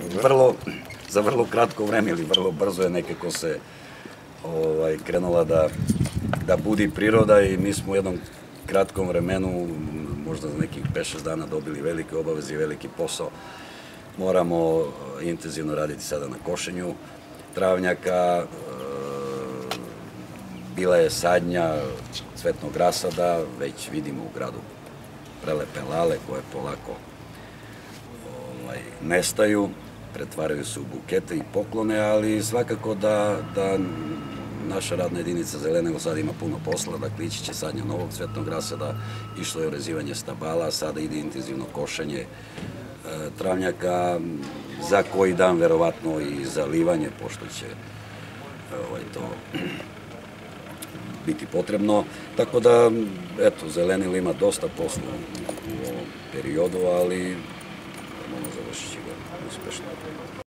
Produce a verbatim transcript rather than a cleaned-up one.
vrlo, za vrlo kratko vreme ili vrlo brzo je nekako se krenula da budi priroda i mi smo u jednom kratkom vremenu, možda za nekih pet šest dana dobili velike obaveze i veliki posao. Moramo intenzivno raditi sada na košenju travnjaka, bila je sadnja cvetnog rasada, već vidimo u gradu prelepe lale koje polako nestaju, pretvaraju se u bukete i poklone, ali svakako da naša radna jedinica Zelenilo sad ima puno posla, dakle ići će sadnja novog cvetnog rasada, išlo je orezivanje stabala, sada ide intenzivno košenje travnjaka, za koji dan verovatno i zalivanje, pošto će to biti potrebno. Tako da, eto, Zelenilo ima dosta posla u ovom periodu, ali završit će ga uspešno.